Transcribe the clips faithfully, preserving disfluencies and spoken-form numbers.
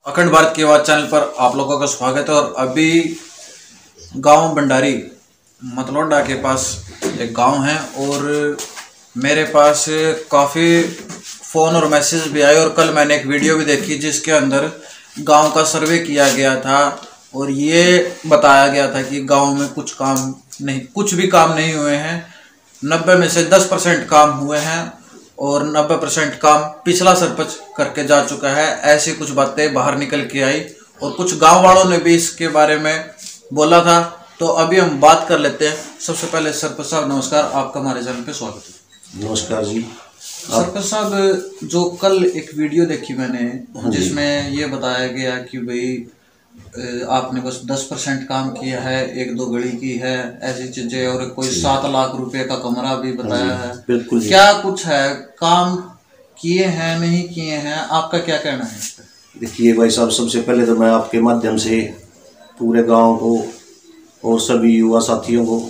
अखंड भारत की आवाज़ चैनल पर आप लोगों का स्वागत है। और अभी गांव भंडारी मतलौडा के पास एक गांव है और मेरे पास काफ़ी फ़ोन और मैसेज भी आए और कल मैंने एक वीडियो भी देखी जिसके अंदर गांव का सर्वे किया गया था और ये बताया गया था कि गांव में कुछ काम नहीं कुछ भी काम नहीं हुए हैं। नब्बे में से दस परसेंट काम हुए हैं और नब्बे परसेंट काम पिछला सरपंच करके जा चुका है। ऐसी कुछ बातें बाहर निकल के आई और कुछ गांव वालों ने भी इसके बारे में बोला था। तो अभी हम बात कर लेते हैं। सबसे पहले सरपंच साहब नमस्कार, आपका हमारे चैनल पे स्वागत है। नमस्कार जी। सरपंच साहब, जो कल एक वीडियो देखी मैंने जिसमें ये बताया गया कि भाई आपने बस दस परसेंट काम किया है, एक दो गली की है, ऐसी चीजें, और कोई सात लाख रुपए का कमरा भी बताया है। बिल्कुल। क्या कुछ है, काम किए हैं नहीं किए हैं, आपका क्या कहना है इस पर? देखिए भाई साहब, सबसे पहले तो मैं आपके माध्यम से पूरे गांव को और सभी युवा साथियों को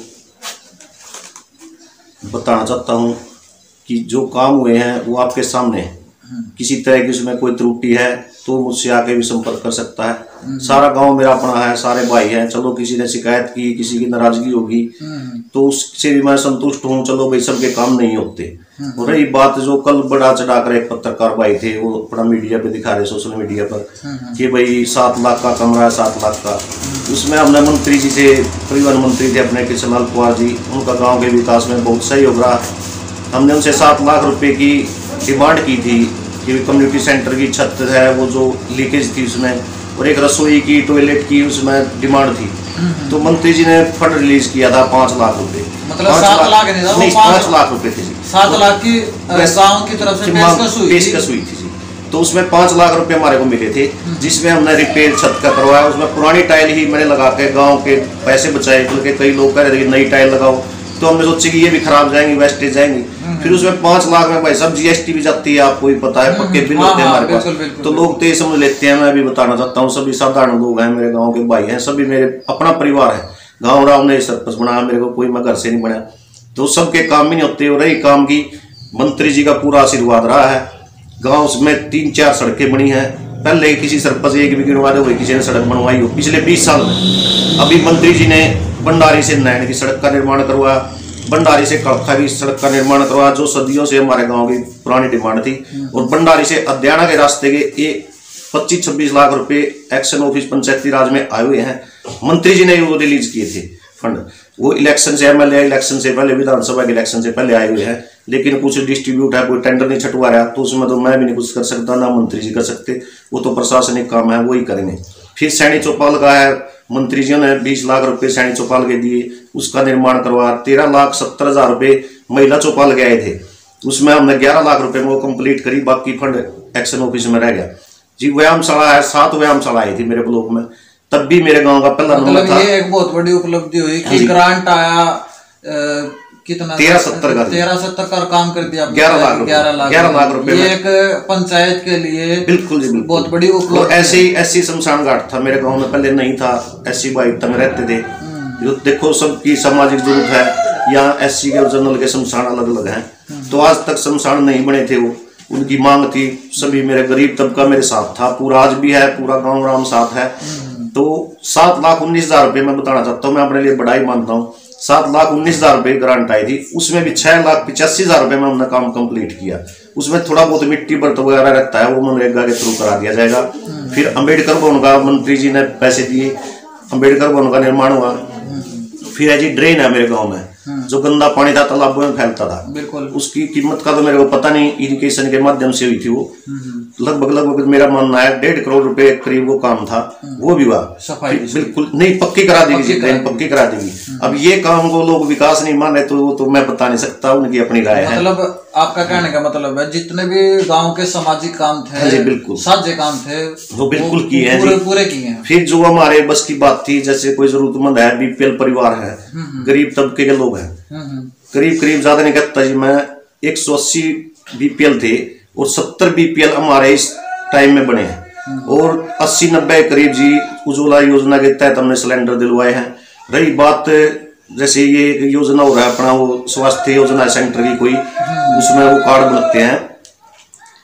बताना चाहता हूं कि जो काम हुए हैं वो आपके सामने। किसी तरह की उसमें कोई त्रुटि है तो मुझसे आके भी संपर्क कर सकता है। सारा गांव मेरा अपना है, सारे भाई हैं। चलो किसी ने शिकायत की, किसी की नाराजगी होगी तो उससे भी मैं संतुष्ट हूँ। चलो भाई, सबके काम नहीं होते। और रही बात जो कल बड़ा चढ़ाकर एक पत्रकार भाई थे वो अपना मीडिया पे दिखा रहे, सोशल मीडिया पर, कि भाई सात लाख का कमरा है, सात लाख का। उसमें हमने मंत्री जी से, परिवहन मंत्री थे अपने कृष्णलाल कुमार जी, उनका गाँव के विकास में बहुत सहयोग रहा। हमने उनसे सात लाख रुपए की डिमांड की थी कि कम्युनिटी सेंटर की छत है वो जो लीकेज थी उसमें, और एक रसोई की, टॉयलेट की उसमें डिमांड थी। तो मंत्री जी ने फंड रिलीज किया था पाँच लाख रुपए। मतलब सात लाख नहीं था, नहीं, पाँच लाख रुपए थे जी। सात लाख की गांव की तरफ से पेशकश हुई पेशकश हुई थी जी। तो उसमें पाँच लाख रुपए हमारे को मिले थे, जिसमें हमने रिपेयर छत का करवाया। उसमें पुरानी टाइल ही मैंने लगा के गाँव के पैसे बचाए, बल्कि कई लोग कह रहे थे नई टाइल लगाओ, तो हमने सोची कि ये भी खराब जाएंगी, वेस्टेज जाएंगी। फिर उसमें पांच लाख में भाई सब जीएसटी भी जाती है, आपको भी पता है, पक्के बिल होते हैं हमारे पास। तो लोग तो ये समझ लेते हैं। मैं भी बताना चाहता हूँ, सभी साधारण लोग हैं, मेरे गांव के भाई हैं, सभी मेरे अपना परिवार है। गाँव राव ने सरपंच बनाया मेरे को, कोई मैं घर से नहीं बना। तो सबके काम भी नहीं होते। और रही काम की, मंत्री जी का पूरा आशीर्वाद रहा है। गाँव में तीन चार सड़कें बनी है। पहले किसी सरपंच एक भी गिनवा दे किसी ने सड़क बनवाई हो पिछले बीस साल में। अभी मंत्री जी ने भंडारी से नैन की सड़क का निर्माण करवाया, भंडारी से कड़खा की सड़क का निर्माण करवाया, जो सदियों से हमारे गांव की पुरानी डिमांड थी। और भंडारी से अद्याना के रास्ते के एक पच्चीस छब्बीस लाख रुपए एक्शन ऑफिस पंचायती राज में आए हुए हैं। मंत्री जी ने वो रिलीज किए थे फंड। वो इलेक्शन से, एमएलए इलेक्शन से पहले, विधानसभा के इलेक्शन से पहले आए हुए हैं। लेकिन कुछ डिस्ट्रीब्यूट है, कोई टेंडर नहीं छटवा रहा, तो उसमें तो मैं भी नहीं कुछ कर सकता, ना मंत्री जी कर सकते। वो तो प्रशासनिक काम है, वो ही करेंगे। फिर सैनी चौपाल का है, मंत्री जी ने बीस लाख रुपए सैनी चौपाल के दिए, उसका निर्माण करवाया। तेरह लाख सत्तर हजार रुपए महिला चौपाल के आए थे, उसमें हमने ग्यारह लाख रुपए में वो कंप्लीट करी। बाकी फंड एक्शन ऑफिस में रह गया जी। व्यायामशाला है, सात व्यायामशाला आई थी मेरे ब्लॉक में, तब भी मेरे गांव का पहला नंबर था। ये एक बहुत बड़ी उपलब्धि हुई कि ग्रांट आया। आ, कितना? तेरह सत्तर का तेरह सत्तर का काम कर दिया। ग्यारह लाख ग्यारह लाख ग्यारह लाख रुपए ये एक पंचायत के लिए बिल्कुल जी बिल्कुल बहुत बड़ी उपलब्धि। ऐसे ही ऐसी शमशान घाट था मेरे गांव में, पहले नहीं था। ऐसी भाई तब रहते थे। जो देखो सबकी सामाजिक जरूरत है। यहाँ एससी के और जनरल के शमशान अलग अलग हैं। तो आज तक शमशान नहीं बने थे, वो उनकी मांग थी। सभी मेरे गरीब तबका मेरे साथ था, पूरा आज भी है, पूरा गाँव राम साथ है। तो सात लाख उन्नीस हजार रुपये मैं बताना चाहता हूँ, मैं अपने लिए बड़ा ही मानता हूँ। सात लाख उन्नीस हजार रुपये ग्रांट आई थी, उसमें भी छह लाख पिचासी हजार रुपये में हमने काम कंप्लीट किया। उसमें थोड़ा बहुत मिट्टी बर्त वगैरह रहता है, वो मनरेगा के थ्रू करा दिया जाएगा। फिर अम्बेडकर भवन का मंत्री जी ने पैसे दिए, अम्बेडकर भवन का निर्माण हुआ। फिर है जी ड्रेन है मेरे गाँव में, जो गंदा पानी था तालाबों में फैलता था, बिल्कुल उसकी कीमत का तो मेरे को पता नहीं, इरिगेशन के माध्यम से हुई थी वो। लगभग लगभग मेरा मानना है डेढ़ करोड़ रुपए करीब वो काम था, वो भी हुआ। सफाई बिल्कुल नहीं, पक्की करा देगी, ड्रेन पक्की करा देगी। अब ये काम को लोग विकास नहीं मान रहे, तो वो तो मैं बता नहीं सकता, उनकी अपनी राय है। मतलब आपका कहने का मतलब है जितने भी गांव के सामाजिक काम थे, बिल्कुल साझे काम थे, वो बिल्कुल किए हैं, पूरे पूरे किए हैं। फिर जो हमारे बस की बात थी, जैसे कोई जरूरतमंद है, बीपीएल परिवार है, गरीब तबके के लोग हैं, करीब करीब ज्यादा नहीं कहता जी मैं, एक सौ अस्सी बीपीएल थे और सत्तर बीपीएल हमारे इस टाइम में बने हैं। और अस्सी नब्बे करीब जी उज्ज्वला योजना के तहत हमने सिलेंडर दिलवाए हैं। रही बात जैसे ये योजना हो रहा है अपना, वो स्वास्थ्य योजना सेंटर की कोई, उसमें वो कार्ड बनते हैं,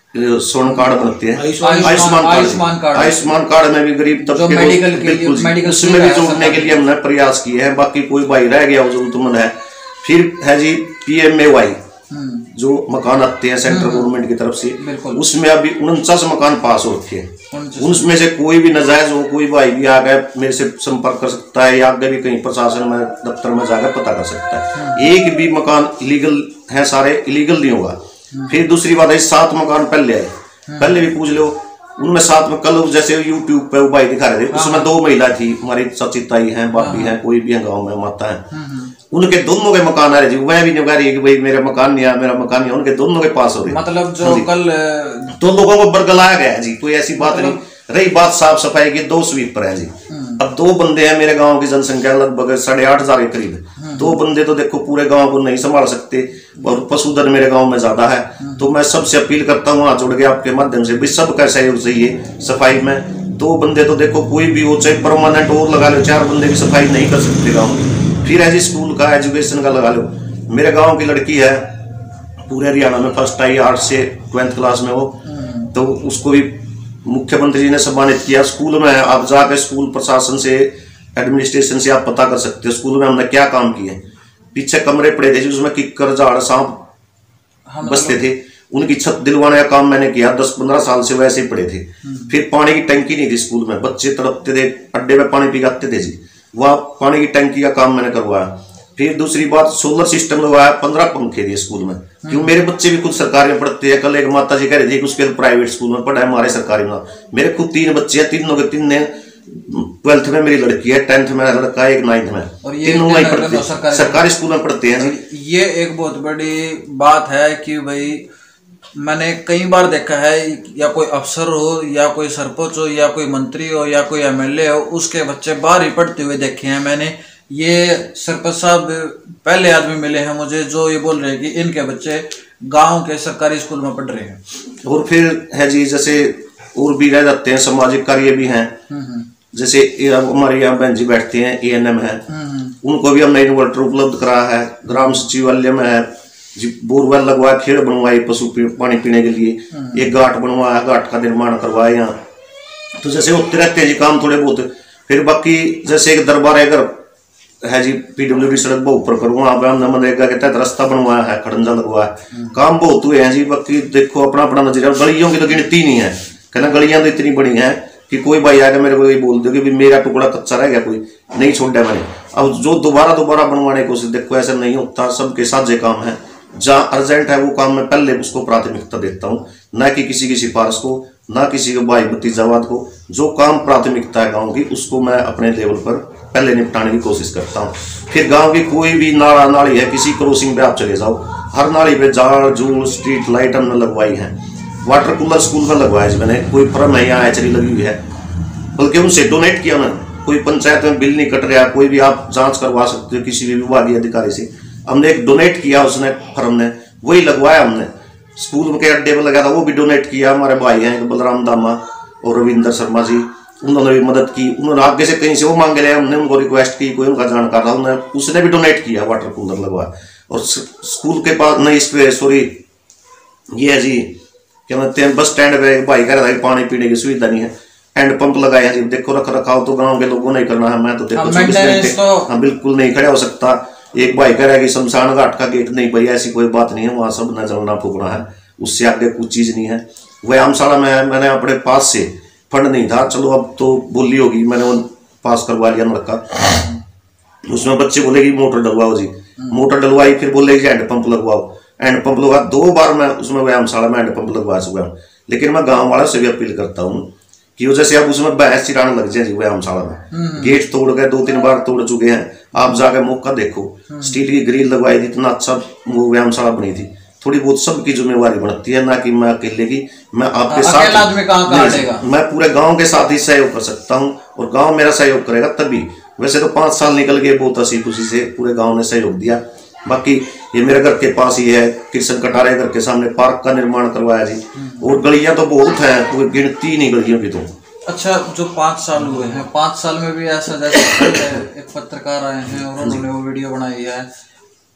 स्वर्ण कार्ड बनते हैं, आयुष्मान आयुष्मान कार्ड, आयुष्मान कार्ड में भी गरीब तबके मेडिकल बिल्कुल उसमें भी जोड़ने के लिए हमने प्रयास किए हैं। बाकी कोई भाई रह गया वो जरूरतमंद है। फिर है जी पी एम ए वाई जो मकान आते हैं सेंट्रल गवर्नमेंट की तरफ से, उसमें अभी उनचास मकान पास हो रखे हैं। उसमें से कोई भी नाजायज हो, कोई भाई भी आ गए मेरे से संपर्क कर सकता है या आगे भी कहीं प्रशासन में दफ्तर में जाकर पता कर सकता है। एक भी मकान इलीगल है, सारे इलीगल नहीं होगा। फिर दूसरी बात है सात मकान पहले आए, पहले भी पूछ लो उनमें सात में कल जैसे यूट्यूब पे वो भाई दिखा रहे थे, उसमें दो महिला थी, हमारी चाची ताई है, बापी है, कोई भी है गाँव में माता है, उनके दोनों के मकान आ रहे जी। वह भी नहीं कह रही कि भाई मेरा मकान नहीं है, मेरा मकान नहीं है, उनके दोनों के पास हो रहे। मतलब जो कल दो लोगों को बरगलाया गया जी, कोई ऐसी बात नहीं रही। बात साफ सफाई की, दो स्वीपर है जी। अब दो बंदे हैं, मेरे गांव की जनसंख्या लगभग साढ़े आठ हजार के करीब है। दो बंदे तो देखो पूरे गांव को नहीं संभाल सकते और पशुधन मेरे गांव में ज्यादा है। तो मैं सबसे अपील करता हूँ हाथ जोड़ के आपके माध्यम से भी सबका सहयोग चाहिए सफाई में। दो बंदे तो देखो कोई भी हो, चाहे परमानेंट और लगा लो, चार बंदे की सफाई नहीं कर सकते गाँव की। फिर है जी स्कूल का, एजुकेशन का लगा लो। मेरे गाँव की लड़की है पूरे हरियाणा में फर्स्ट आई, आर्ट से ट्वेल्थ क्लास में वो, तो उसको भी मुख्यमंत्री जी ने सम्मानित किया। स्कूल में आप जाकर स्कूल प्रशासन से, एडमिनिस्ट्रेशन से आप पता कर सकते हो स्कूल में हमने क्या काम किए। पीछे कमरे पड़े थे जिसमें किक्कर, झाड़, सांप बसते थे, उनकी छत दिलवाने का काम मैंने किया। दस पंद्रह साल से वैसे ही पड़े थे। फिर पानी की टंकी नहीं थी स्कूल में, बच्चे तड़पते थे, अड्डे में पानी पिघाते थे जी, वह पानी की टंकी का काम मैंने करवाया। फिर दूसरी बात सोलर सिस्टम लगवाया, पंद्रह पंखे दिए स्कूल में, क्यों मेरे बच्चे भी खुद सरकारी में पढ़ते हैं। कल एक माता जी कह रही थी कि उसके प्राइवेट स्कूल में पढ़ा है, हमारे सरकारी में। मेरे खुद तीन बच्चे हैं, तीनों के तीन ने ट्वेल्थ में मेरी लड़की है, टेंथ में लड़का है, एक नाइन्थ में, तीनों वहीं पढ़ते हैं, सरकारी स्कूल में पढ़ते हैं। ये एक बहुत बड़ी बात है कि भाई मैंने कई बार देखा है, या कोई अफसर हो या कोई सरपंच हो या कोई मंत्री हो या कोई एमएलए हो, उसके बच्चे बाहर ही पढ़ते हुए देखे हैं मैंने। ये सरपंच साहब पहले आदमी मिले हैं मुझे जो ये बोल रहे हैं कि इनके बच्चे गांव के सरकारी स्कूल में पढ़ रहे हैं। और फिर है जी जैसे और भी रह जाते हैं, सामाजिक कार्य भी हैं। जैसे हमारे यहाँ बहन जी बैठते हैं, ए एन एम है, उनको भी हमने इन्वर्टर उपलब्ध कराया है। ग्राम सचिवालय में है जी, बोरवेल लगवाया, खेड़ बनवाई पशु पानी पीने के लिए, एक घाट बनवाया, घाट का निर्माण करवाया यहाँ। तो जैसे होते रहते हैं जी काम थोड़े बहुत। फिर बाकी जैसे एक दरबार अगर है जी, पीडब्ल्यूडी सड़क बहुत ऊपर पर, वहां पे हमने मनरेगा के तहत रास्ता बनवाया है, खड़ंजा लगवाया, काम बहुत हुए हैं जी। बाकी देखो अपना अपना नजरिया, गलियों की तो गिनती नहीं है, कहना गलियां तो इतनी बड़ी हैं कि कोई भाई आके मेरे को ये बोल दो कि मेरा टुकड़ा कच्चा रह गया, कोई नहीं छोड़ा मैंने। अब जो दोबारा दोबारा बनवाने की कोशिश, देखो ऐसा नहीं होता, सबके साझे काम है। जहाँ अर्जेंट है वो काम मैं पहले उसको प्राथमिकता देता हूँ, न कि किसी की सिफारिश को, ना किसी के भाई भतीजावाद को। जो काम प्राथमिकता है गाँव की, उसको मैं अपने लेवल पर पहले निपटाने की कोशिश करता हूँ। फिर गांव की कोई भी नाला नाली है, किसी क्रॉसिंग पे आप चले जाओ, हर नाली पे झाड़ झूल स्ट्रीट लाइट हमने लगवाई है। वाटर कूलर स्कूल में लगवाया जी मैंने, कोई फर्म है यहाँ एचरी लगी हुई है, बल्कि उनसे डोनेट किया मैंने। कोई पंचायत में बिल नहीं कट रहा, कोई भी आप जांच करवा सकते हो किसी भी विभागीय अधिकारी से। हमने एक डोनेट किया, उसने फर्म ने वही लगवाया। हमने स्कूल के अड्डे पर लगाया था, वो भी डोनेट किया। हमारे भाई हैं बलराम दामा और रविंदर शर्मा जी, उन्होंने भी मदद की। उन्होंने आगे से कहीं से वो मांगे ले, हमने उनको रिक्वेस्ट की, कोई उनका जानकार था, उन्होंने उसने भी डोनेट किया, वाटर कूलर लगवाया। और स्कूल के पास नहीं, इस पे सॉरी ये है जी क्या कहते हैं, बस स्टैंड पे भाई कह रहा था कि पानी पीने की सुविधा नहीं है, हैंड पंप लगाए हैं जी। देखो रख रखाव तो गाँव के लोगों ने करना है, मैं तो देखो चौबीस घंटे हाँ बिल्कुल नहीं खड़ा हो सकता। एक भाई कह रहा है कि शमशान घाट का गेट नहीं भैया, ऐसी कोई बात नहीं है, वहां सब न जलना फूकना है, उससे आगे कुछ चीज नहीं है। व्यायामशाला में मैंने अपने पास से फंड नहीं था, चलो अब तो बोली होगी, मैंने वो पास करवा लिया लड़का। उसमें बच्चे बोले कि मोटर डलवाओ जी, मोटर डलवाई। फिर बोले कि हैंड पंप लगवाओ, हैंड पंप लगवा। दो बार मैं उसमें व्यायामशाला में हैंड पंप लगवा चुका हूँ। लेकिन मैं गाँव वालों से भी अपील करता हूँ कि जैसे अब उसमें भैंस चिराने लग जाए जी व्यायामशाला में, गेट तोड़ गए, दो तीन बार तोड़ चुके हैं। आप जाकर मौका देखो, स्टील की ग्रिल लगवाई थी, इतना अच्छा वो व्यायामशाला बनी थी। थोड़ी बहुत सबकी जिम्मेवारी बनती है, ना कि मैं अकेले की। मैं आपके साथ, मैं पूरे गांव के साथ ही सहयोग कर सकता हूं और गांव मेरा सहयोग करेगा तभी। वैसे तो पांच साल निकल गए, बहुत हंसी खुशी से पूरे गांव ने सहयोग दिया। बाकी ये मेरे घर के पास ही है, कृष्ण कटारे घर के सामने पार्क का निर्माण करवाया जी। और गलियां तो बहुत है, कोई गिनती नहीं गलियों की तो। अच्छा, जो पाँच साल हुए हैं, पाँच साल में भी ऐसा जैसे एक पत्रकार आए हैं और उन्होंने वो वीडियो बनाई है,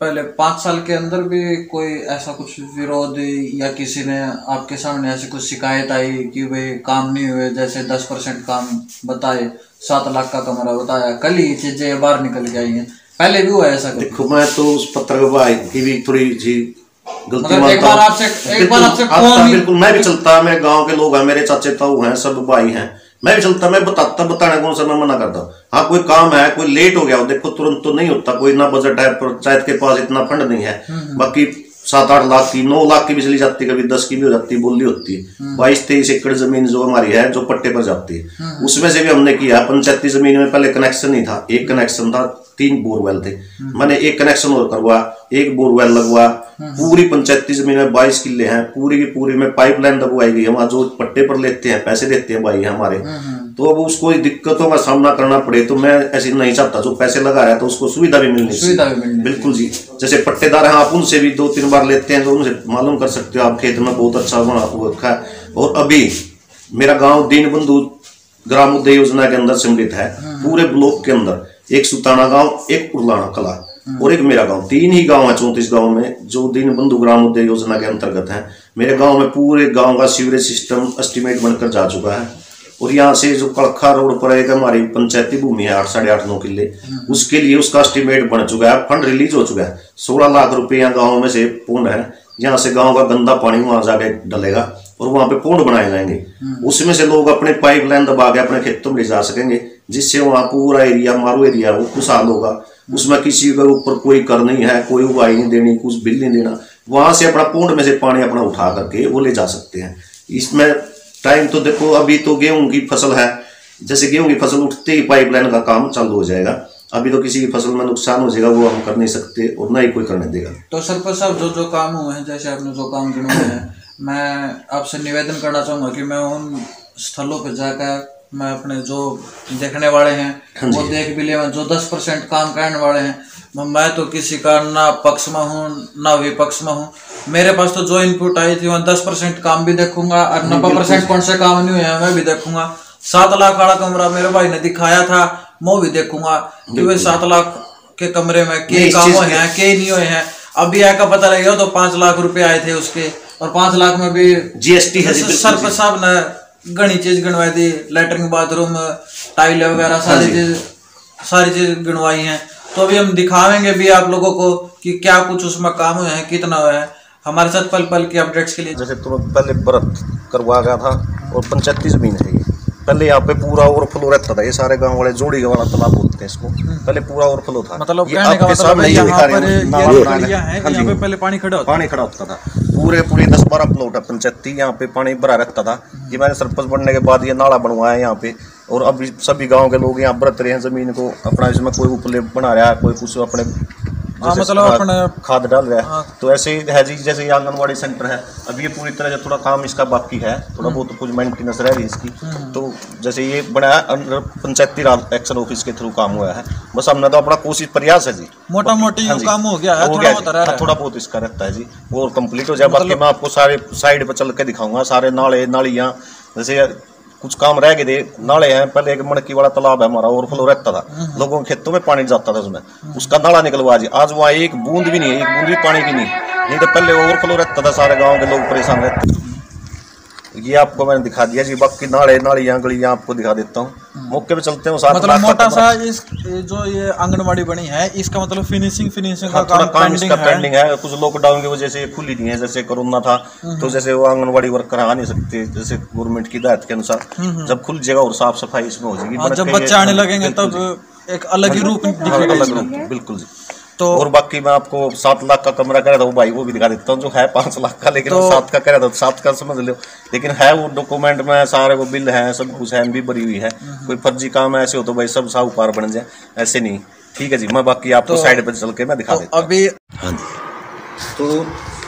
पहले पाँच साल के अंदर भी कोई ऐसा कुछ विरोध या किसी ने आपके सामने ऐसी कुछ शिकायत आई कि भाई काम नहीं हुए, जैसे दस परसेंट काम बताए, सात लाख का कमरा बताया, कल ही चीजें बाहर निकल के आई हैं, पहले भी हुआ ऐसा? देखो मैं तो उस पत्र की भी थोड़ी जी गलती मतलब एक बार आपसे एक बार आपसे कौन बिल्कुल मैं भी चलता, मेरे गांव के लोग हैं, मेरे चाचे ताऊ हैं, सब भाई हैं, मैं भी चलता, मैं बताता, बताने कौन सा मैं मना करता। हाँ कोई काम है, कोई लेट हो गया हो, देखो तुरंत तो नहीं होता, कोई ना बजट है, पंचायत के पास इतना फंड नहीं है, बाकी सात आठ लाख की, नौ लाख की भी चली जाती, कभी दस की भी हो जाती, बोली होती है। बाईस तेईस एकड़ जमीन जो हमारी है, जो पट्टे पर जाती है, उसमें से भी हमने किया। पंचायती जमीन में पहले कनेक्शन नहीं था, एक कनेक्शन था, तीन बोरवेल थे, मैंने एक कनेक्शन और करवा, एक बोरवेल लगवा। पूरी पंचायती जमीन में बाईस किले हैं, पूरी की पूरी में पाइपलाइन लगवाई गई। हम जो पट्टे पर लेते हैं, पैसे देते हैं भाई हमारे, तो अब उसको दिक्कतों का सामना करना पड़े तो मैं ऐसे नहीं चाहता। जो पैसे लगा रहा है तो उसको सुविधा भी मिलनी चाहिए। बिल्कुल जी, जैसे पट्टेदार हैं, आप उनसे भी दो तीन बार लेते हैं तो उनसे मालूम कर सकते हो, आप खेत में बहुत अच्छा बना रखा है। और अभी मेरा गाँव दीनबंधु ग्राम उदय योजना के अंदर सम्मिलित है। पूरे ब्लॉक के अंदर एक सुताना गांव, एक उर्लाना कला और एक मेरा गांव, तीन ही गांव है चौंतीस गांव में जो दीनबंधु ग्राम उदय योजना के अंतर्गत है। मेरे गांव में पूरे गांव का सीवरेज सिस्टम एस्टिमेट बनकर जा चुका है। और यहाँ से जो कड़खा रोड पर एक हमारी पंचायती भूमि है आठ साढ़े आठ नौ किले, उसके लिए उसका एस्टिमेट बन चुका है, फंड रिलीज हो चुका है। सोलह लाख रुपए यहाँ गाँव में से पूर्ण है, यहाँ से गाँव का गंदा पानी वहां जाके डलेगा और वहां पे पोंड बनाए जाएंगे। उसमें से लोग अपने पाइपलाइन दबा के अपने खेतों में ले जा सकेंगे, जिससे वहां पूरा एरिया मारू एरिया वो खुशहाल होगा। उसमें किसी के ऊपर कोई कर नहीं है, कोई उगाई नहीं देनी, कुछ बिल नहीं देना। वहां से अपना पोंड में से पानी अपना उठा करके वो ले जा सकते हैं। इसमें टाइम तो देखो, अभी तो गेहूं की फसल है, जैसे गेहूं की फसल उठते ही पाइपलाइन का काम चालू हो जाएगा। अभी तो किसी की फसल में नुकसान हो जाएगा, वो हम कर नहीं सकते और ना ही कोई करने देगा। तो सरपंच साहब, जो जो काम हुए हैं, जैसे आपने जो काम गिनवाए हैं, मैं आपसे निवेदन करना चाहूंगा कि मैं उन स्थलों पर जाकर मैं अपने जो देखने वाले हैं वो देख भी ले, जो दस परसेंट काम करने वाले हैं। मैं तो किसी का ना पक्ष में हूँ ना विपक्ष में हूँ, मेरे पास तो जो इनपुट आई थी वहाँ दस परसेंट काम भी देखूंगा और नब्बे परसेंट कौन से काम नहीं हुए हैं मैं भी देखूंगा। सात लाख वाला कमरा मेरे भाई ने दिखाया था, मैं भी देखूंगा कि भाई सात लाख के कमरे में के काम हुए हैं के नहीं हुए हैं। अभी आया का पता लगेगा तो पांच लाख रुपए आए थे उसके, और पांच लाख में भी जीएसटी है। सरपंच साहब ने घनी चीज गिनवाई थी, लैट्रिन बाथरूम टाइल वगैरह सारी चीज सारी चीज गिनवाई हैं। तो अभी हम दिखावेंगे भी आप लोगों को कि क्या कुछ उसमें काम हुए हैं, कितना हुआ है। हमारे साथ पल पल की अपडेट्स के लिए, जैसे तुरंत पहले व्रत करवा गया था और पंचायती जमीन है ये, पहले यहाँ पे पूरा ओवरफ्लो रहता था। ये सारे गांव वाले जोड़ी वाला तालाब बोलते हैं इसको, पहले पूरा ओवरफ्लो था। मतलब ये आपके सामने यहाँ पर यहाँ पे पहले पानी खड़ा पानी खड़ा होता था, पूरे पूरे दस बारह प्लॉट है पंचायती, यहाँ पे पानी भरा रहता था। ये मैंने सरपंच बनने के बाद ये नाला बनवाया यहाँ पे, और अभी सभी गांव के लोग यहाँ बरत रहे हैं जमीन को अपना। इसमें कोई उपले बना रहा है, कोई कुछ अपने हाँ, मतलब अपने खाद डाल रहा है। हाँ। तो ऐसे ही है जी, जैसे ये आंगनबाड़ी सेंटर है, अभी ये पूरी तरह से थोड़ा काम इसका बाकी है, थोड़ा बहुत तो कुछ मेंटेनेंस रह रही है इसकी। तो जैसे ये बनाया under Panchayati Raj action office के थ्रू काम हुआ है, बस हमने तो अपना कोशिश प्रयास है जी, मोटा मोटी हाँ काम हो गया है, हो थोड़ा, गया है, थोड़ा बहुत इसका रहता है जी, वो कंप्लीट हो जाए। बाकी मैं आपको सारे साइड पर चल के दिखाऊंगा, सारे नाले नालियाँ, जैसे कुछ काम रह गए थे। नाले हैं, पहले एक मणकी वाला तालाब है हमारा, ओवरफ्लो रहता था, लोगों के खेतों में पानी जाता था उसमें, उसका नाला निकलवा जी। आज वहाँ एक बूंद भी नहीं है, एक बूंद भी पानी की नहीं, नहीं तो पहले ओवरफ्लो रहता था, सारे गांव के लोग परेशान रहते थे। ये आपको मैंने दिखा दिया जी, बाकी नाले नालियाँ गलियाँ आपको दिखा देता हूँ। मौके पे चलते हैं। मतलब मोटा सा इस जो ये आंगनबाड़ी बनी है, इसका मतलब फिनिशिंग फिनिशिंग का काम, काम इसका पेंडिंग है। कुछ लॉकडाउन की वजह से खुली नहीं है, जैसे कोरोना था तो जैसे वो आंगनबाड़ी वर्कर आ नहीं सकते, जैसे गवर्नमेंट की हिदायत के अनुसार जब खुल जाएगा और साफ सफाई इसमें हो जाएगी, जब बच्चे आने लगेंगे तब एक अलग ही रूप दिखेगा। बिल्कुल जी। तो और बाकी मैं आपको सात लाख का कमरा कह रहा था वो भाई वो भी दिखा देता हूँ, जो है पांच लाख का, लेकिन तो, वो सात का कह रहा था, सात का समझ लो, लेकिन है वो डॉक्यूमेंट में सारे वो बिल है, सब कुछ है, भी भरी हुई है। कोई फर्जी काम ऐसे हो तो भाई सब साहूकार बन जाए, ऐसे नहीं। ठीक है जी, मैं बाकी आपको तो, साइड पर चल के मैं दिखा देता हूँ अभी। हाँ जी, तो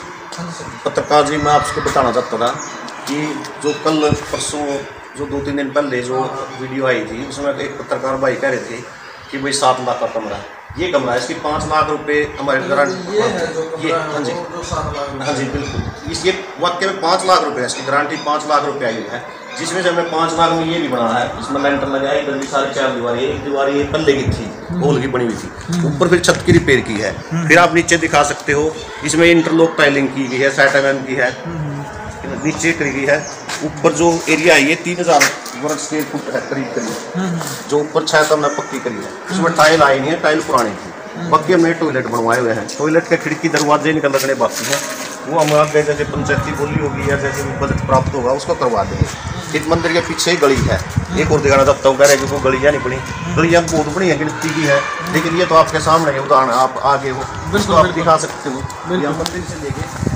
पत्रकार जी मैं आपको बताना चाहता था कि जो कल परसों जो दो तीन दिन पहले जो वीडियो आई थी, उसमें एक पत्रकार भाई कह रहे थे कि भाई सात लाख का कमरा, ये कमरा है, इसकी पाँच लाख रुपए हमारे गारंटी, ये हाँ जी हाँ जी बिल्कुल, इस ये वाक्य में पाँच लाख रुपए है, इसकी गारंटी पाँच लाख रुपए आई है। जिसमें से हमें पाँच लाख में ये भी बना है, इसमें लेंटर लगा है, इधर भी सारी चार दीवारें, एक दीवार ये पल्ले की थी, होल की बनी हुई थी, ऊपर फिर छत की रिपेयर की है। फिर आप नीचे दिखा सकते हो, इसमें इंटरलॉक टाइलिंग की गई है, साठ एम एम की है, नीचे करी गई है। ऊपर जो एरिया है ये तीन हजार वर्ग स्क्वायर फुट है करीब करीब, जो ऊपर छत हमने पक्की करी है। इसमें टाइल आई नहीं है, टाइल पुरानी थी। बाकी हमने टॉयलेट बनवाए हुए हैं, टॉयलेट के खिड़की दरवाजे निकल लगने बाकी हैं, वो हम आगे जैसे पंचायती बोली होगी या जैसे बजट प्राप्त होगा उसको करवा देंगे। इस मंदिर के पीछे ही गली है, एक और दिखाना चाहता हूँ, कह रहे हैं कि वो गलियाँ नहीं बनी, गलियाँ बहुत बड़ी है, गिनती की है, लेकिन ये तो आपके सामने है उदाहरण, आप आगे हो बिल्कुल आप दिखा सकते हो। मंदिर से लेके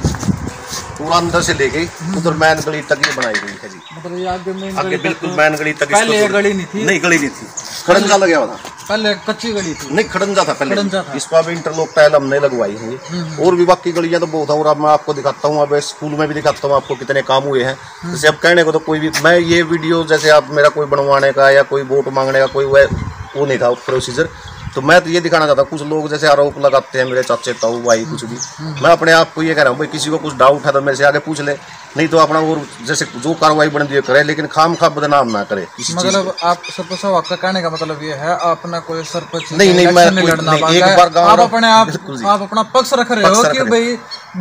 पूरा अंदर से लेके उधर मैन गली तक ये बनाई गई है जी, मतलब ये आगे मेन आगे बिल्कुल मैन गली तक। पहले ये गली नहीं थी, नहीं गली नहीं थी, खड़ंजा लगा हुआ था, पहले कच्ची गली थी, नहीं खड़ंजा था पहले, इस पर भी इंटरलॉक टाइल हमने लगवाई है। और भी बाकी गलियां तो बहुत है, और अब मैं आपको दिखाता हूँ, अब स्कूल में भी दिखाता हूँ आपको कितने काम हुए हैं। जैसे अब कहने को तो कोई भी, मैं ये वीडियो जैसे आप मेरा कोई बनवाने का या कोई वोट मांगने का कोई वो नहीं था प्रोसीजर, तो मैं तो ये दिखाना चाहता हूँ। कुछ लोग जैसे आरोप लगाते हैं, मेरे चाचे ताऊ भाई कुछ भी, मैं अपने आप को ये कह रहा हूँ भाई किसी को कुछ डाउट है तो मेरे से आगे पूछ ले, नहीं तो अपना वो जैसे जो कार्रवाई बन दी करे, लेकिन खाम खा बदनाम ना करे। मतलब आप सरपंच साहब आपका कहने का मतलब ये है, अपना कोई सरपंच नहीं नहीं मैं लड़ना एक बार आप अपने आप आप अपना पक्ष रख रहे हो कि भाई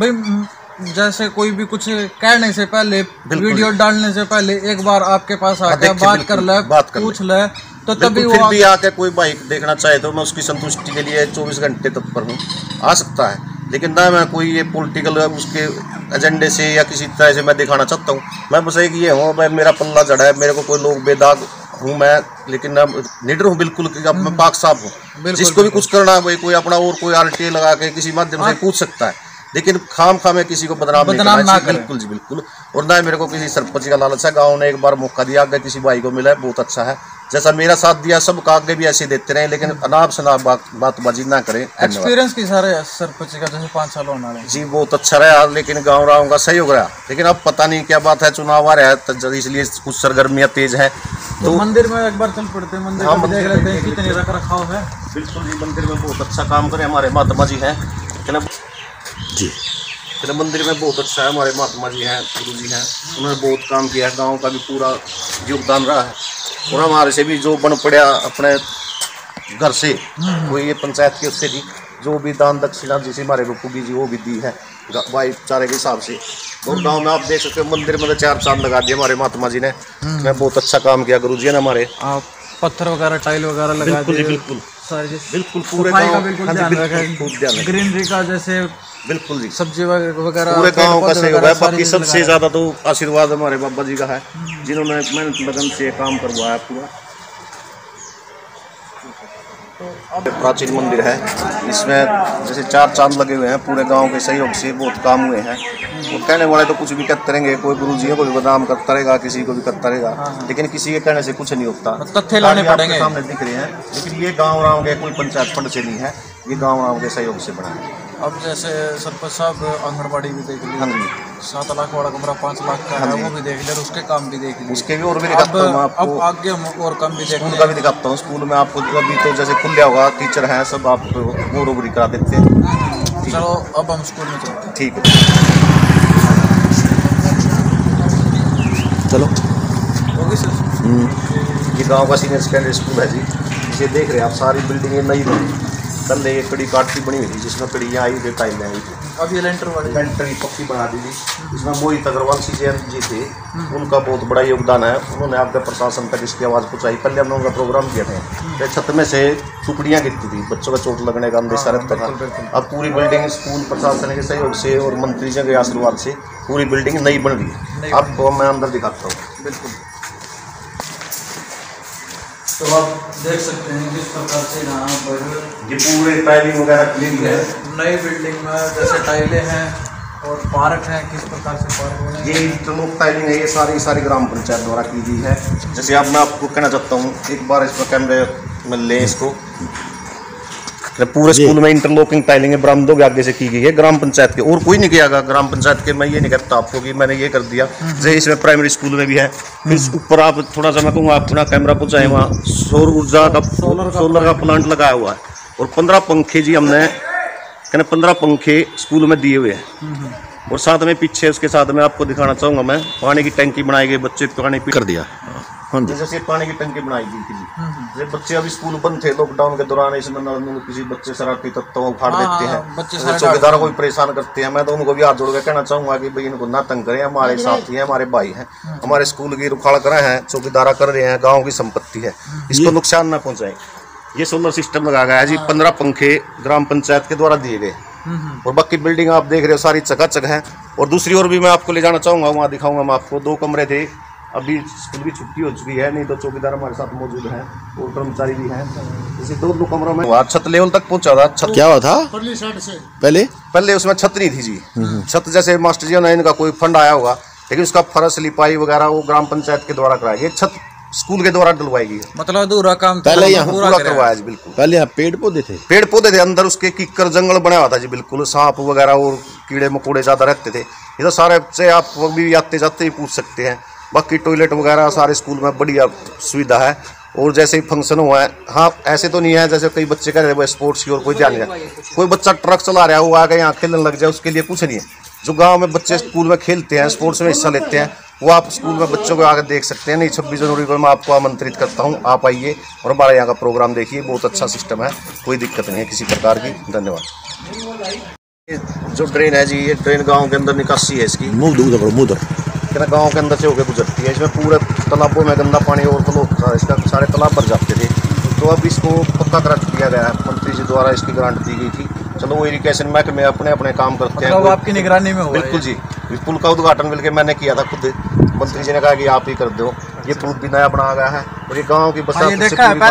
भाई जैसे कोई भी कुछ कहने से पहले, वीडियो डालने से पहले एक बार आपके पास आकर बात कर ले, पूछ ले, तो तभी फिर भी आके कोई बाइक देखना चाहे तो मैं उसकी संतुष्टि के लिए चौबीस घंटे तत्पर हूँ, आ सकता है। लेकिन ना मैं कोई ये पॉलिटिकल उसके एजेंडे से या किसी तरह से मैं दिखाना चाहता हूँ। मैं बस एक ये हूँ, मैं मेरा पल्ला जड़ा है, मेरे को कोई लोग बेदाग हूँ मैं, लेकिन मैं निडर हूँ बिल्कुल, अब मैं पाक साफ हूँ। जिसको भी कुछ करना है भाई, कोई अपना और कोई आर टी लगा के किसी माध्यम से पूछ सकता है, लेकिन खाम खाम में किसी को बदनाम नहीं करना चाहिए। बिल्कुल जी बिल्कुल। और ना मेरे को किसी सरपंच का लालच है, गाँव ने एक बार मौका दिया, आगे किसी भाई को मिला है, बहुत अच्छा है। जैसा मेरा साथ दिया सबका आगे भी ऐसे देते रहे, लेकिन अनाप शनाप बात बातबाजी ना करें। एक्सपीरियंस की सारे सरपंच का जैसे पाँच साल होना है जी, बहुत अच्छा रहा, लेकिन गाँव राव का सही हो गया। लेकिन अब पता नहीं क्या बात है, चुनाव आ रहा है इसलिए कुछ सरगर्मियाँ तेज है। तो, तो मंदिर में एक बार चल पड़ते हैं, मंदिर में देख लेते हैं कितने रख रखाव है। बिल्कुल जी, मंदिर में बहुत अच्छा काम करे हमारे महात्मा जी हैं जी, मंदिर में बहुत अच्छा है, हमारे महात्मा जी हैं, गुरु जी हैं, उन्होंने बहुत काम किया है, गांव का भी पूरा योगदान रहा है। और हमारे से भी जो बन पड़ा अपने घर से, कोई ये पंचायत के उससे भी जो भी दान दक्षिणा जिसे हमारे बप्पू जी वो भी दी है भाईचारे के हिसाब से। और गाँव में आप देख सकते हो मंदिर में चार चांद लगा दिए हमारे महात्मा जी ने, मैं बहुत अच्छा काम किया गुरु जी ने हमारे। पत्थर वगैरह टाइल वगैरह लगा दिए, बिल्कुल सारी बिल्कुल पूरे गाँव ग्रीनरी का, जैसे बिल्कुल जी सब्जी वगैरह पूरे गांव का सहयोग है। बाकी सबसे ज्यादा तो आशीर्वाद हमारे बाबा जी का है, जिन्होंने मेहनत लगन से काम करवाया पूरा। प्राचीन मंदिर है, इसमें जैसे चार चांद लगे हुए हैं, पूरे गांव के सहयोग से बहुत काम हुए हैं। और कहने वाले तो कुछ भी करते रहेंगे, कोई गुरु जी को भी बदनाम करता रहेगा, किसी को भी करता रहेगा, लेकिन किसी के कहने से कुछ नहीं होता। तथ्य लाने पड़ेंगे, सामने दिख रहे हैं, लेकिन ये गाँव राव के कोई पंचायत फंड से नहीं है, ये गाँव राव के सहयोग से बना है। अब जैसे सरपंच साहब आंगनबाड़ी भी देख ली, हाँ जी, सात लाख वाला कमरा पाँच लाख का है, वो भी देख लिया, उसके काम भी देख लिए, उसके भी और भी दिखाता हूँ आपको। अब आगे हम और काम भी स्कूल का भी दिखाता हूँ। स्कूल में आपको अभी तो जैसे खुल गया होगा, टीचर हैं सब, आपको वो रोबरी करा देते हैं। चलो अब हम स्कूल में चलते हैं। ठीक है, चलो होगी सर। ये गाँव का सीनियर सेकेंडरी स्कूल है जी, इसे देख रहे हैं आप, सारी बिल्डिंगें नई बनी, पहले ये कड़ी काट की बनी हुई थी, जिसमें कड़ियाँ आई थी, टाइलें आई थी। अब ये लेंटर वाली लेंटर की पक्की बना दी थी, इसमें मोहित अग्रवाल सी जी जी थे, उनका बहुत बड़ा योगदान है। उन्होंने आपके प्रशासन तक इसकी आवाज़ पहुँचाई। पहले हमने उनका प्रोग्राम किया था, छत में से टुकड़ियाँ गिरती थी, बच्चों का चोट लगने का अंदेशा रहता था। अब पूरी बिल्डिंग स्कूल प्रशासन के सहयोग से और मंत्री जी के आशीर्वाद से पूरी बिल्डिंग नई बन रही है। आपको मैं अंदर दिखाता हूँ। बिल्कुल, तो आप देख सकते हैं किस प्रकार से यहाँ पर ये पूरे टाइलिंग वगैरह क्लीन है। नई बिल्डिंग में जैसे टाइलें हैं और पार्क है, किस प्रकार से पार्क होने, ये इंटरलॉक टाइलिंग है, ये सारी सारी ग्राम पंचायत द्वारा की गई है। जैसे अब मैं आपको कहना चाहता हूँ, एक बार इसमें कैमरे में लें इसको, पूरे स्कूल में इंटरलॉकिंग टाइलिंग है, बरामदों के आगे से की गई है ग्राम पंचायत के, और कोई नहीं किया ग्राम पंचायत के। मैं ये नहीं कहता आपको कि मैंने ये कर दिया, जैसे इसमें प्राइमरी स्कूल में भी है। फिर ऊपर आप थोड़ा सा मैं कहूँगा आप थोड़ा कैमरा पहुँचाएं, वहाँ सौर ऊर्जा का सोलर का प्लांट लगाया हुआ है, और पंद्रह पंखे जी हमने कहना पंद्रह पंखे स्कूल में दिए हुए हैं। और साथ में पीछे उसके साथ में आपको दिखाना चाहूंगा मैं, पानी की टंकी बनाई गई, बच्चे पानी पी कर दिया। हाँ जी, जैसे पानी की टंकी बनाई गई थी जी। जैसे बच्चे अभी स्कूल बंद थे लॉकडाउन के दौरान, इसमें किसी बच्चे शरारती तत्वों को फाड़ देते हैं, चौकीदारों को भी परेशान करते हैं। मैं तो उनको भी हाथ जोड़ के कहना चाहूंगा कि भाई इनको ना तंग करें, हमारे साथी हैं, हमारे भाई हैं, हमारे स्कूल की रुखाड़ कर रहे हैं, चौकीदारा कर रहे हैं, गाँव की संपत्ति है, इसको नुकसान ना पहुंचाएं। ये सोलर सिस्टम लगाया गया है जी, पंद्रह पंखे ग्राम पंचायत के द्वारा दिए गए, और बाकी बिल्डिंग आप देख रहे हो सारी चकाचक है। और दूसरी ओर भी मैं आपको ले जाना चाहूंगा, वहाँ दिखाऊंगा मैं आपको। दो कमरे थे, अभी स्कूल की छुट्टी हो चुकी है, नहीं तो चौकीदार हमारे साथ मौजूद हैं और कर्मचारी भी हैं। जैसे दो दो कमरों में वहाँ छत लेवल तक पहुंचा था। छत क्या हुआ था से पहले पहले उसमें छत नहीं थी जी। छत जैसे मास्टर जी ने इनका कोई फंड आया होगा, लेकिन उसका फर्श लिपाई वगैरह वो ग्राम पंचायत के द्वारा कराया। ये छत स्कूल के द्वारा डलवाई गई है, मतलब अधूरा काम पहले यहाँ पूरा करवाया जी। बिल्कुल, पहले यहाँ पेड़ पौधे थे, पेड़ पौधे थे अंदर, उसके किक्कर जंगल बना हुआ था जी। बिल्कुल, सांप वगैरह और कीड़े मकोड़े ज्यादा रहते थे। ये तो सारे से आप भी आते जाते ही पूछ सकते हैं। बाकी टॉयलेट वगैरह सारे स्कूल में बढ़िया सुविधा है। और जैसे ही फंक्शन हुआ है, हाँ ऐसे तो नहीं है जैसे कई बच्चे कह रहे हैं स्पोर्ट्स की और कोई ध्यान नहीं है। कोई बच्चा ट्रक चला रहा है, वो आके यहाँ खेलने लग जाए, उसके लिए कुछ नहीं है। जो गांव में बच्चे स्कूल में खेलते हैं, स्पोर्ट्स में हिस्सा लेते हैं, वो आप स्कूल में बच्चों को आकर देख सकते हैं। नहीं, छब्बीस जनवरी को मैं आपको आमंत्रित करता हूँ, आप आइए और हमारे यहाँ का प्रोग्राम देखिए। बहुत अच्छा सिस्टम है, कोई दिक्कत नहीं है किसी प्रकार की। धन्यवाद। जो ट्रेन है जी, ये ट्रेन गांव के अंदर निकासी है इसकी, मुँह दूर मुँह गाँव के अंदर से होकर गुजरती है। इसमें पूरे तालाबों में गंदा पानी ओवरफ्लो था, इसका सारे तालाब भर जाते थे। तो अब इसको पक्का करा दिया गया है, मंत्री जी द्वारा इसकी ग्रांट दी गई थी। चलो वो इरिगेशन महकमे अपने अपने काम करते हैं, वो आपकी निगरानी में हुआ। बिल्कुल जी, पुल का उद्घाटन मिलकर मैंने किया था खुद, मंत्री जी ने कहा कि आप ही कर दो। ये पुल भी नया बना गया है और ये गाँव की बस पहले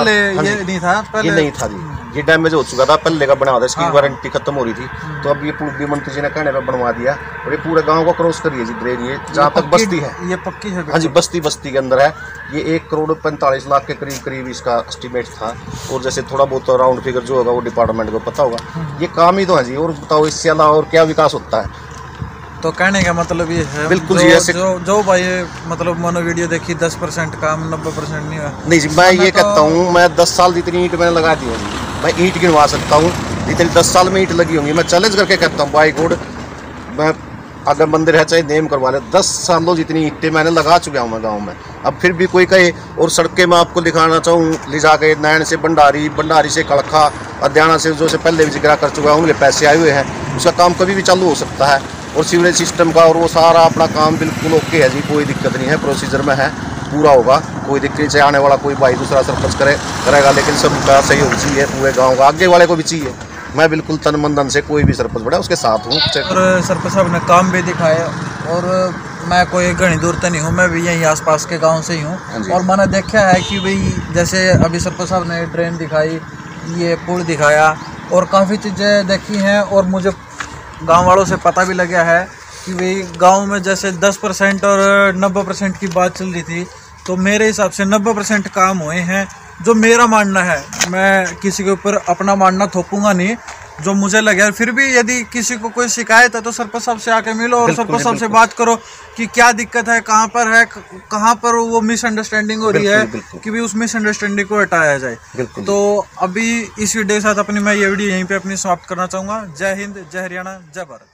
ये नहीं था, ये नहीं था जी, ये डैमेज हो चुका था, पहले का बना हुआ था, इसकी वारंटी खत्म हो रही थी। तो अब ये पुल भी मंत्री जी ने कहने पर बनवा दिया और ये पूरे गांव को क्रॉस करिए जी ड्रेन। ये जहाँ तक बस्ती है, ये पक्की है। हाँ जी, बस्ती बस्ती के अंदर है। ये एक करोड़ पैंतालीस लाख के करीब करीब इसका एस्टिमेट था। और जैसे थोड़ा बहुत राउंड फिगर जो होगा वो डिपार्टमेंट को पता होगा। ये काम ही तो है जी। और बताओ इससे अलावा और क्या विकास होता है? तो कहने का मतलब ये है, बिल्कुल जी, ऐसे जो, जो भाई मतलब मनो वीडियो देखी दस परसेंट काम नब्बे परसेंट नहीं हुआ। नहीं जी, मैं ये कहता हूँ, मैं दस साल जितनी ईंट मैंने लगा दी है जी, मैं ईंट गिनवा सकता हूँ जितनी दस साल में ईंट लगी होंगी। मैं चैलेंज करके कहता हूँ बाई गॉड, मैं अगर मंदिर है चाहे नेम करवा ले, दस सालों जितनी ईंटें मैंने लगा चुका हूँ मैं गाँव में। अब फिर भी कोई कहे। और सड़कें मैं आपको दिखाना चाहूँ, ले जाके नैन से भंडारी, भंडारी से कड़खा, अध्याना से जो से पहले भी जिक्र कर चुका हूँ, उनके पैसे आए हुए हैं, उसका काम कभी भी चालू हो सकता है। और सीवरेज सिस्टम का और वो सारा अपना काम बिल्कुल ओके है जी, कोई दिक्कत नहीं है, प्रोसीजर में है, पूरा होगा, कोई दिक्कत से आने वाला कोई भाई दूसरा सरपंच करे करेगा, लेकिन सबका सहयोग चाहिए पूरे गांव का, आगे वाले को भी चाहिए। मैं बिल्कुल तन मन धन से कोई भी सरपंच बड़ा उसके साथ हूँ। और सरपंच साहब ने काम भी दिखाया, और मैं कोई घनी दूर तो नहीं हूँ, मैं भी यहीं आसपास के गाँव से ही हूँ। और मैंने देखा है कि भाई जैसे अभी सरपंच साहब ने ट्रेन दिखाई, ये पुल दिखाया, और काफ़ी चीज़ें देखी हैं। और मुझे गांव वालों से पता भी लगा है कि भाई गांव में जैसे दस परसेंट और नब्बे परसेंट की बात चल रही थी, तो मेरे हिसाब से नब्बे परसेंट काम हुए हैं। जो मेरा मानना है, मैं किसी के ऊपर अपना मानना थोपूंगा नहीं, जो मुझे लगे। फिर भी यदि किसी को कोई शिकायत है तो सरपंच साहब से आके मिलो और सरपंच साहब से बात करो कि क्या दिक्कत है, कहाँ पर है, कहाँ पर वो मिसअंडरस्टैंडिंग हो रही है, कि भी उस मिसअंडरस्टैंडिंग को हटाया जाए। तो अभी इस वीडियो के साथ अपनी मैं ये वीडियो यहीं पे अपनी समाप्त करना चाहूँगा। जय हिंद, जय हरियाणा, जय भारत।